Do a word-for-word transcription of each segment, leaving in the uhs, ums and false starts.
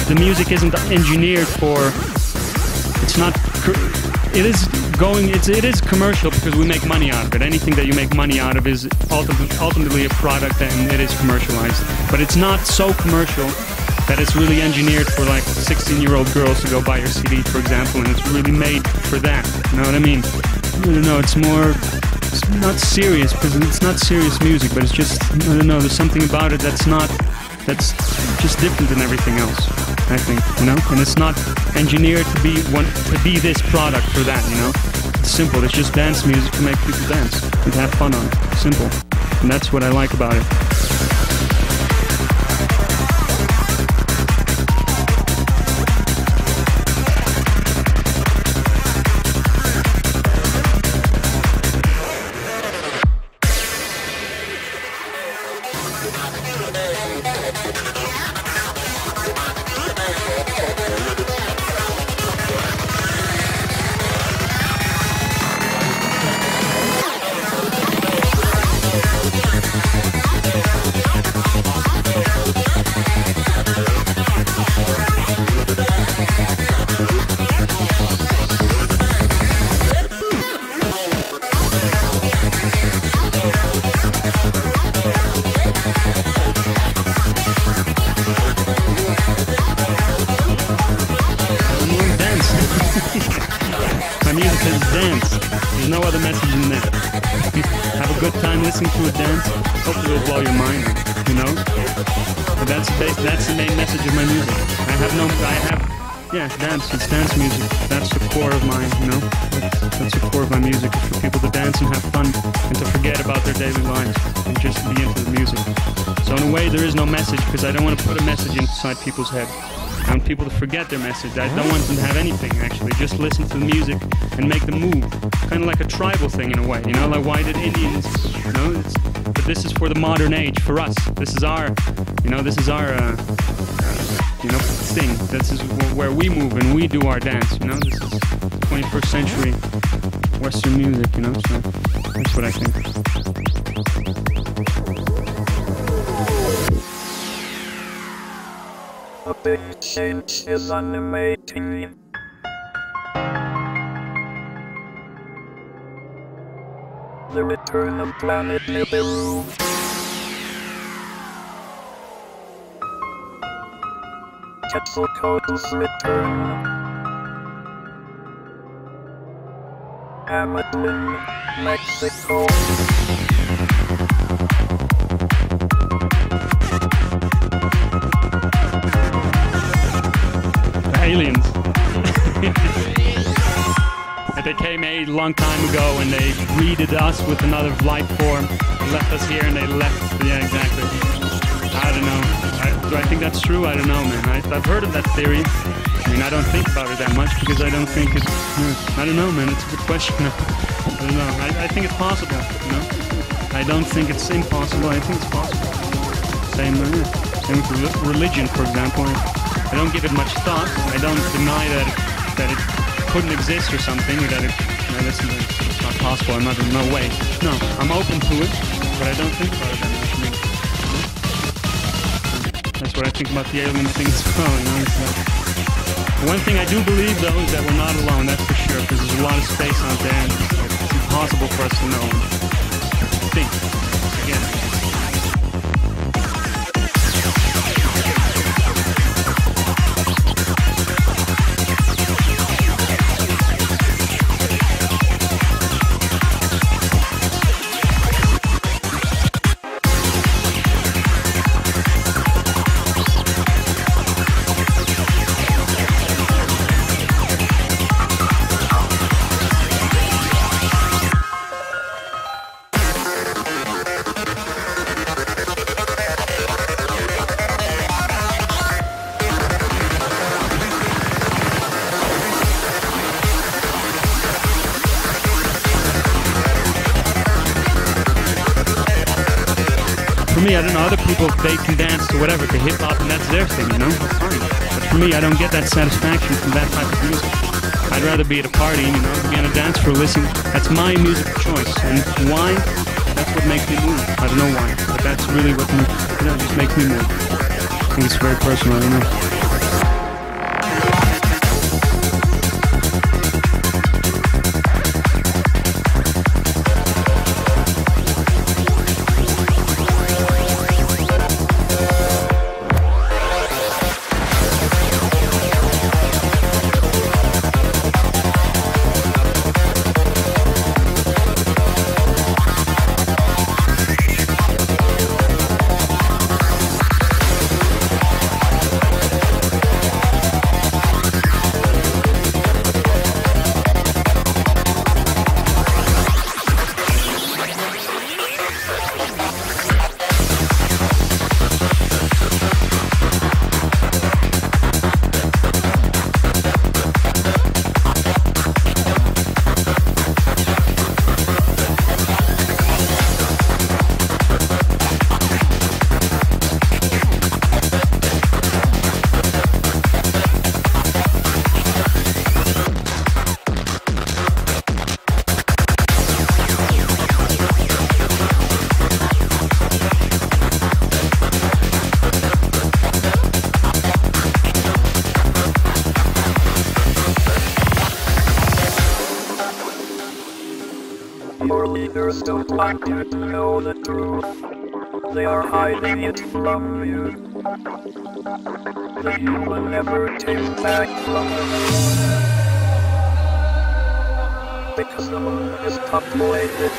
the music isn't engineered for. It's not. It is going. It's it is commercial because we make money out of it. Anything that you make money out of is ultimately ultimately a product, and it is commercialized. But it's not so commercial that it's really engineered for like sixteen-year-old girls to go buy your C D, for example, and it's really made for that. You know what I mean? I don't know. It's more. It's not serious because it's not serious music, but it's just I don't know. There's something about it that's not. That's just different than everything else, I think, you know? And it's not engineered to be one to be this product for that, you know? It's simple. It's just dance music to make people dance and have fun on it. Simple. And that's what I like about it. My music is dance. There's no other message in that. Have a good time listening to a dance. Hopefully it'll blow your mind, you know? But that's the base, that's the main message of my music. I have no, I have, yeah, dance. It's dance music. That's the core of my, you know? That's, that's the core of my music. It's for people to dance and have fun and to forget about their daily lives and just be into the music. So in a way there is no message because I don't want to put a message inside people's head. I want people to forget their message. I don't want them to have anything, actually. Just listen to the music and make them move. Kind of like a tribal thing in a way, you know? Like, why did Indians, you know? It's, but this is for the modern age, for us. This is our, you know, this is our, uh, you know, thing. This is where we move and we do our dance, you know? This is twenty-first century Western music, you know? So that's what I think. A big change is animating. The return of planet Nibiru. Quetzalcoatl's return. Amadlin, Mexico. Aliens. That they came a long time ago and they greeted us with another life form, left us here and they left. Yeah, exactly. I don't know. I, do I think that's true? I don't know, man. I, I've heard of that theory. I mean, I don't think about it that much because I don't think it's. I don't know, man. It's a good question. I don't know. I, I think it's possible. You know. I don't think it's impossible. I think it's possible. Same, uh, same with religion, for example. I don't give it much thought. I don't deny that it, that it couldn't exist or something, or that it, you know, listen, it's not possible. I'm not in no way. No, I'm open to it, but I don't think about it that much. I mean, you know? That's what I think about the alien thing as well. You know? So, one thing I do believe, though, is that we're not alone. That's for sure, because there's a lot of space out there, and it's impossible for us to know. And think again. For me, I don't know, other people, they can dance to whatever, to hip-hop, and that's their thing, you know? That's fine. But for me, I don't get that satisfaction from that type of music. I'd rather be at a party, you know, be on a dance floor, listen. That's my music choice. And why? That's what makes me move. I don't know why, but that's really what, you know, just makes me move. I think it's very personal, I don't know. leaders don't want you to know the truth. They are hiding it from you. That you will never take back from them. Because the moon is populated.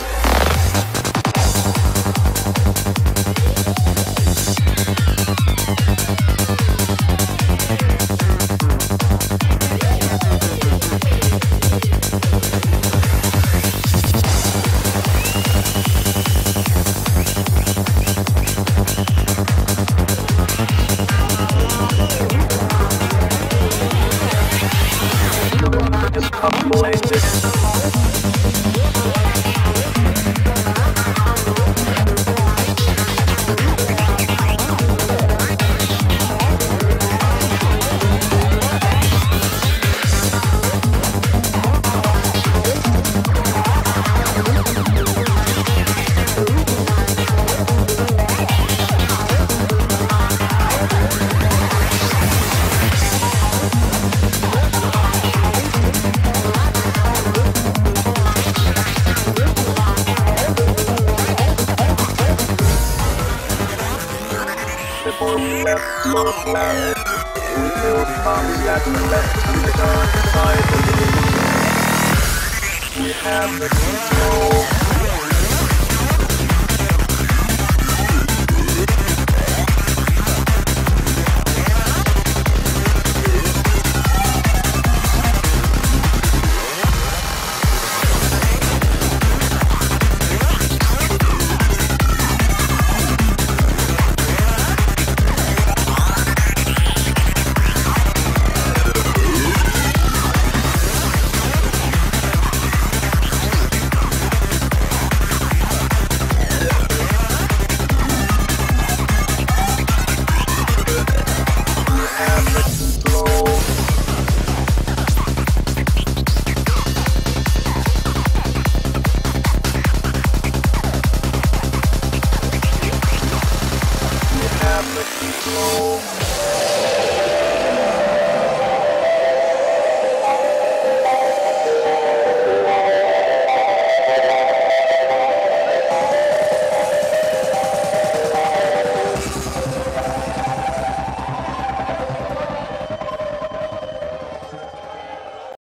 Before we left Slow Planet, we built bombs that left to the dark side of the universe. We have the control. Control.